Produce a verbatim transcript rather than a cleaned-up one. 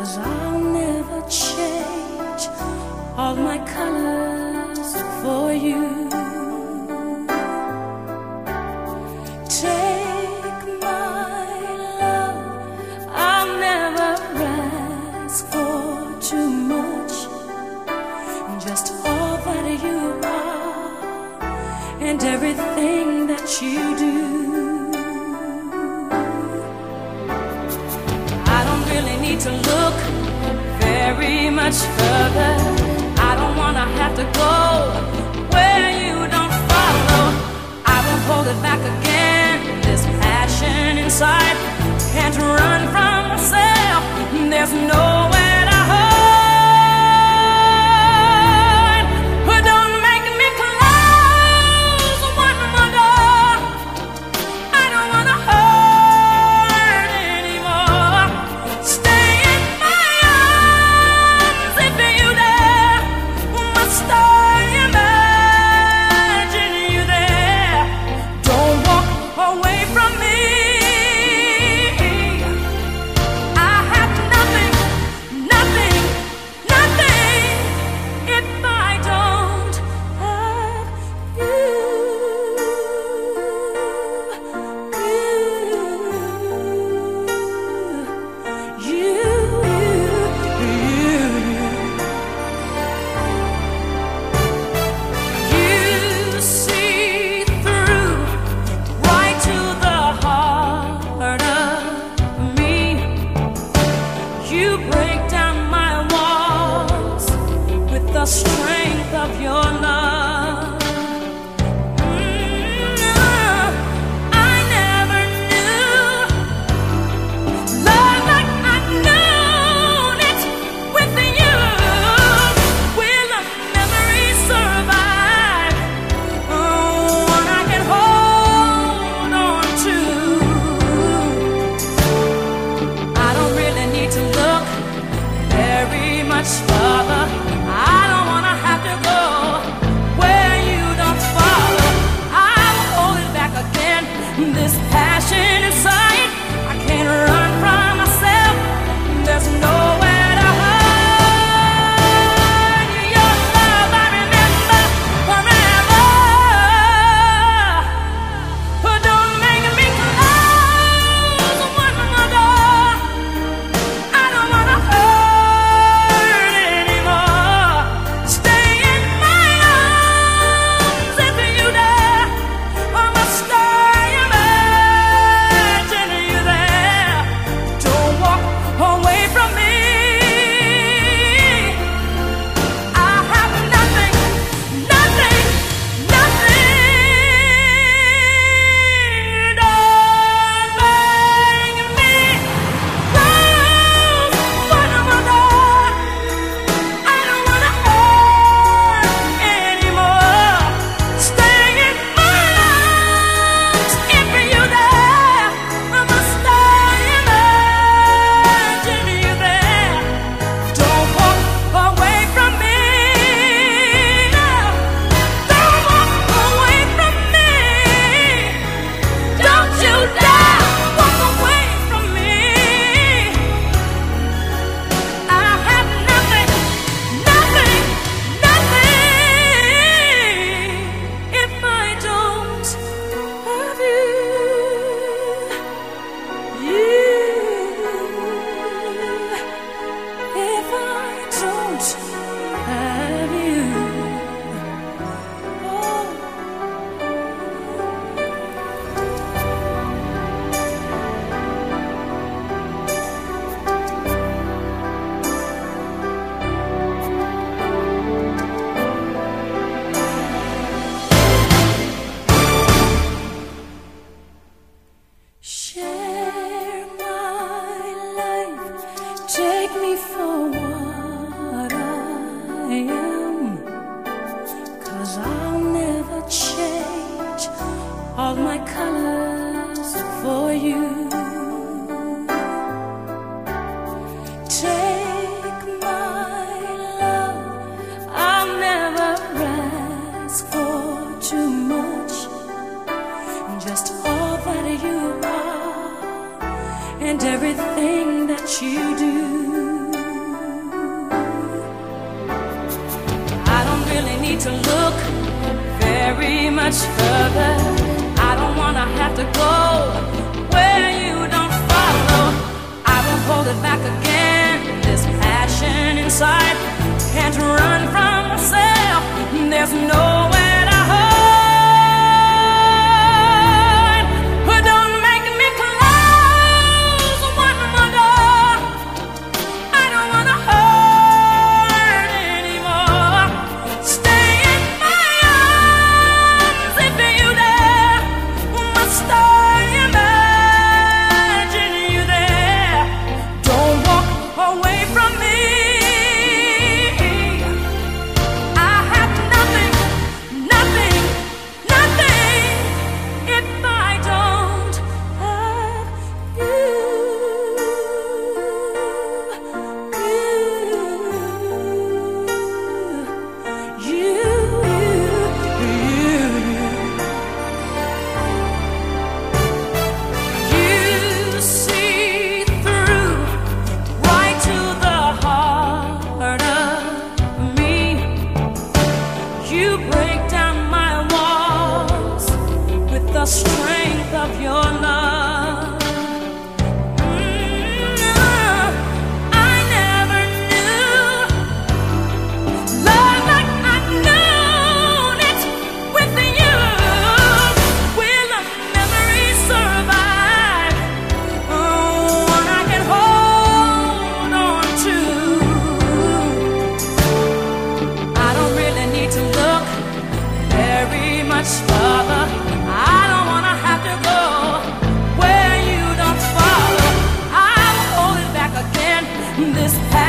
'cause I'll never change all my colors for you. Take my love, I'll never ask for too much, just all that you are and everything that you do. To look very much further, I don't wanna have to go where you don't follow. I won't hold it back again. This passion inside can't run from myself. There's nowhere to hide. But don't make me close one more door. I don't wanna hurt anymore. Stay the strength of your love. Mm, I never knew love like I've known it with you. Will a memory survive? Oh, one I can hold on to. I don't really need to look very much further. I don't wanna have to go where you don't follow. I will hold it back again. This passion inside, I can't run from myself. There's nowhere to hide. Your love I remember forever. But don't make me close one more door. I don't wanna hurt anymore. Stay in my arms if you dare. I must stay imagine you there. Don't walk away from me. I have nothing, nothing, nothing. Don't make me close one more door. I don't wanna hurt anymore. Stay in my arms if you dare. I must stay imagine you there. Don't walk away from me. No, don't walk away from me. Don't you dare walk away from me. I have nothing, nothing, nothing if I don't have you. You, if I don't have you. Oh. Share my life, take me for what I am, 'cause I'll never change all my colors for you. Take my love, I'll never ask for too much, just all that you are and everything that you do. need to look very much further. I don't wanna have to go where you don't follow. I won't hold it back again. This passion inside can't run from myself. There's nowhere to hide. But don't make me close one more door. I don't wanna hurt anymore. Stay in my arms if you dare. Must I imagine you there? Don't walk away from me. I have nothing, nothing, nothing if I don't have you. You, you, you, you see through right to the heart of me. You break down my walls with the strength of your love. Mm, I never knew love like I've known it with you. Will a memory survive? Oh, one I can hold on to. I don't really need to look very much further. I don't wanna have to go where you don't follow. I will hold it back again. This